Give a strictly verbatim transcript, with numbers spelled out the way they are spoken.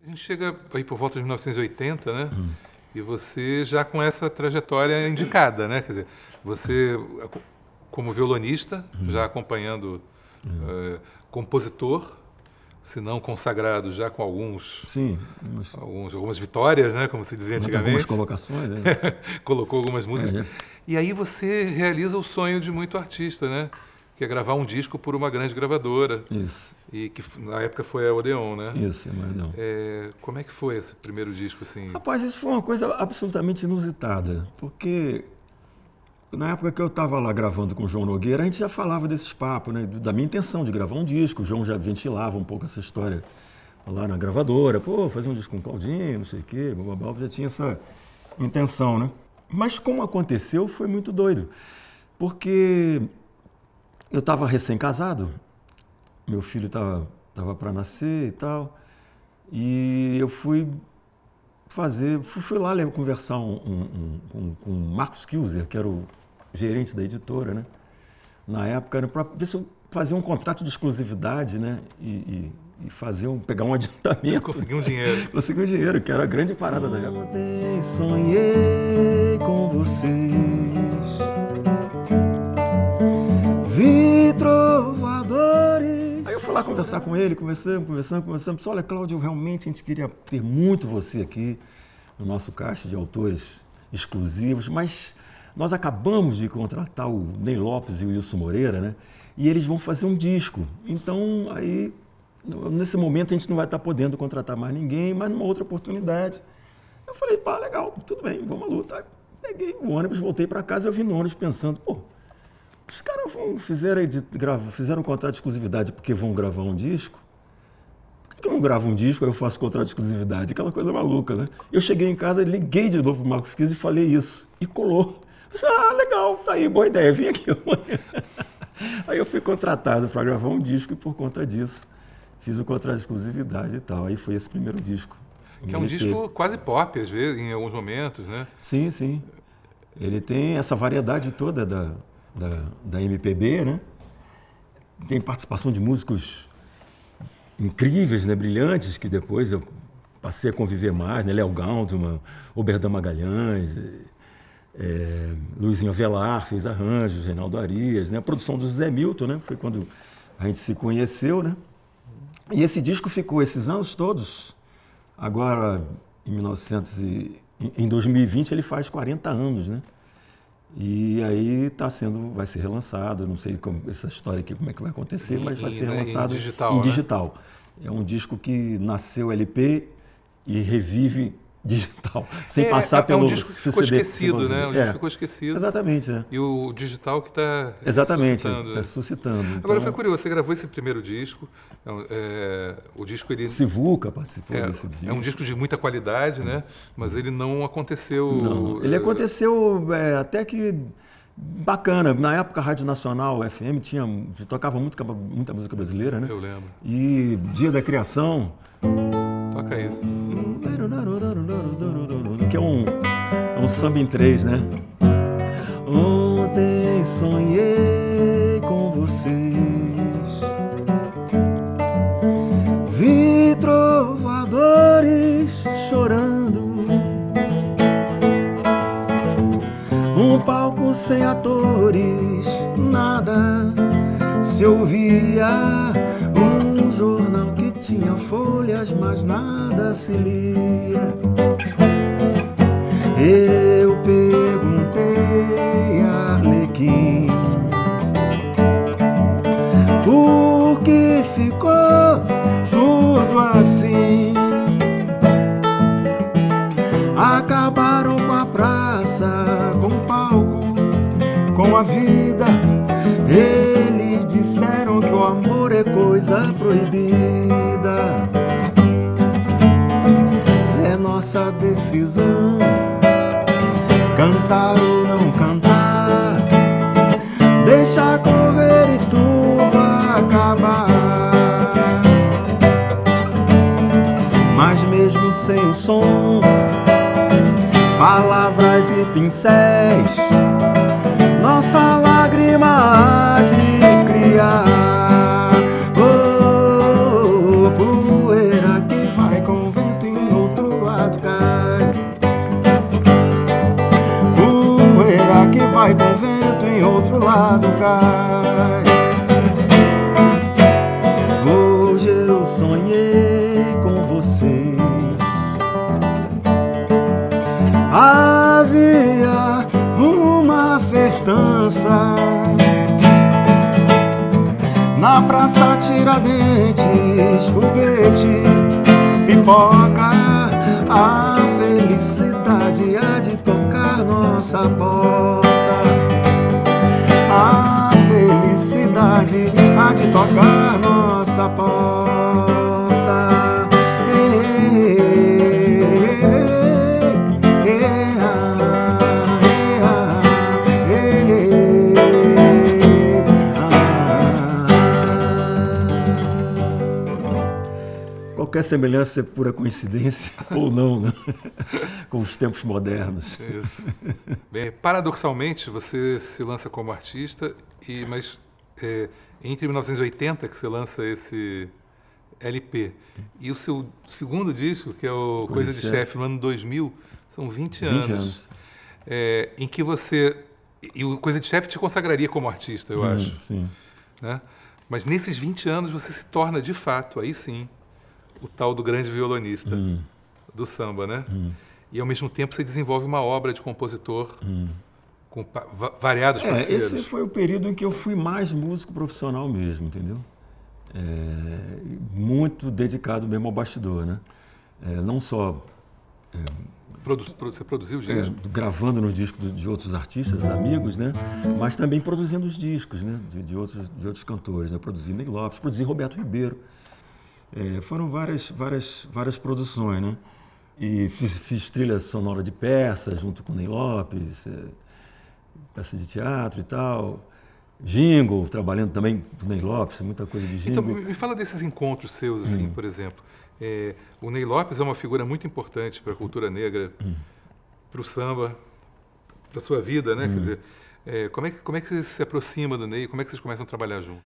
A gente chega aí por volta de mil novecentos e oitenta, né? Hum. E você já com essa trajetória indicada, né? Quer dizer, você como violonista, hum. já acompanhando hum. uh, compositor, se não consagrado, já com alguns, Sim, mas... alguns algumas vitórias, né? Como se dizia antigamente. Algumas colocações, né? Colocou algumas músicas. É, é. E aí você realiza o sonho de muito artista, né? Que é gravar um disco por uma grande gravadora. Isso. E que na época foi a Odeon, né? Isso, é a Odeon. É, como é que foi esse primeiro disco, assim? Rapaz, isso foi uma coisa absolutamente inusitada, porque na época que eu estava lá gravando com o João Nogueira, a gente já falava desses papos, né? Da minha intenção de gravar um disco. O João já ventilava um pouco essa história lá na gravadora. Pô, fazer um disco com o Claudinho, não sei o quê, blá, blá, blá, já tinha essa intenção, né? Mas como aconteceu, foi muito doido, porque eu estava recém-casado, meu filho estava tava para nascer e tal, e eu fui fazer, fui, fui lá ler, conversar um, um, um, com o Marcos Kilzer, que era o gerente da editora, né? Na época, para ver se eu fazia um contrato de exclusividade, né? E, e, e fazer um, pegar um adiantamento. Conseguir um dinheiro. Conseguir um dinheiro, que era a grande parada da época. Ontem sonhei com vocês, vi trovadores. Aí eu fui lá conversar com ele, conversamos, conversamos, conversamos. Disse, olha, Cláudio, realmente a gente queria ter muito você aqui no nosso caixa de autores exclusivos, mas nós acabamos de contratar o Ney Lopes e o Wilson Moreira, né? E eles vão fazer um disco. Então, aí, nesse momento, a gente não vai estar podendo contratar mais ninguém, mas numa outra oportunidade. Eu falei, pá, legal, tudo bem, vamos à luta. Peguei o ônibus, voltei para casa, eu vim no ônibus pensando, pô, os caras fizeram, fizeram um contrato de exclusividade porque vão gravar um disco. Por que eu não gravo um disco, aí eu faço contrato de exclusividade? Aquela coisa maluca, né? Eu cheguei em casa, liguei de novo pro Marcos Kiss e falei isso. E colou. Eu disse, ah, legal, tá aí, boa ideia, vim aqui amanhã. Aí eu fui contratado para gravar um disco e por conta disso fiz o contrato de exclusividade e tal. Aí foi esse primeiro disco. Que é um disco quase pop, às vezes, em alguns momentos, né? Sim, sim. Ele tem essa variedade toda da, da, da M P B, né? Tem participação de músicos incríveis, né? Brilhantes, que depois eu passei a conviver mais, né? Léo Galdman, Oberdan Magalhães, é, Luizinho Avelar fez arranjos, Reinaldo Arias, né? A produção do Zé Milton, né? Foi quando a gente se conheceu, né? E esse disco ficou esses anos todos. Agora, em mil e novecentos e em dois mil e vinte ele faz quarenta anos, né? E aí tá sendo, vai ser relançado, não sei como, essa história aqui como é que vai acontecer, mas vai ser relançado em digital. Em né? digital. É um disco que nasceu L P e revive digital, sem é, passar é, pelo é um disco que ficou C D, esquecido, né? Um disco que ficou esquecido. Exatamente, é. E o digital que está Exatamente, ressuscitando. está suscitando. Então... Agora, foi curioso, você gravou esse primeiro disco, é, o disco ele... Sivuca participou é, desse disco. É um disco de muita qualidade, né? Mas ele não aconteceu... Não, ele aconteceu é, até que bacana. Na época, a Rádio Nacional, F M, tinha, tocava muito, muita música brasileira, né? Eu lembro. E Dia da Criação... Toca aí. Que é um, é um samba em três, né? Ontem sonhei com vocês, vi trovadores chorando, um palco sem atores, nada se ouvia, um jornal que tinha folhas, mas nada se lia. Eu perguntei a Arlequim por que ficou tudo assim. Acabaram com a praça, com o palco, com a vida. Eles disseram que o amor é coisa proibida. É nossa decisão cantar ou não cantar, deixar correr e tudo acabar. Mas mesmo sem o som, palavras e pincéis, nossa lágrima há de criar. Oh, poeira que vai com vento com vocês. Havia uma festança na Praça Tiradentes, foguete, pipoca, a felicidade há de tocar nossa porta. A felicidade há de tocar nossa porta. Qualquer semelhança é pura coincidência ou não, né? Com os tempos modernos. Isso. Bem, paradoxalmente, você se lança como artista, e, mas é, entre mil novecentos e oitenta que você lança esse L P e o seu segundo disco, que é o Coisa, Coisa de Chefe, Chefe, no ano dois mil, são vinte anos. vinte anos. É, em que você... E o Coisa de Chefe te consagraria como artista, eu hum, acho. Sim. Né? Mas nesses vinte anos você se torna, de fato, aí sim, o tal do grande violonista hum. do samba, né? Hum. E, ao mesmo tempo, você desenvolve uma obra de compositor hum. com va variados é, parceiros. Esse foi o período em que eu fui mais músico profissional mesmo, entendeu? É, muito dedicado mesmo ao bastidor, né? É, não só... É, Produ você produziu os discos? É, gravando nos discos de outros artistas, amigos, né? Mas também produzindo os discos, né? De, de, outros, de outros cantores, né? Produzi Ney Lopes, produzi Roberto Ribeiro. É, foram várias, várias, várias produções, né? E fiz, fiz trilha sonora de peças junto com Ney Lopes, é, peças de teatro e tal. Jingle, trabalhando também com Ney Lopes, muita coisa de jingle. Então, me fala desses encontros seus, assim, hum. por exemplo. É, o Ney Lopes é uma figura muito importante para a cultura negra, hum. para o samba, para a sua vida, né? Hum. Quer dizer, é, como, é que, como é que você se aproxima do Ney? Como é que vocês começam a trabalhar juntos?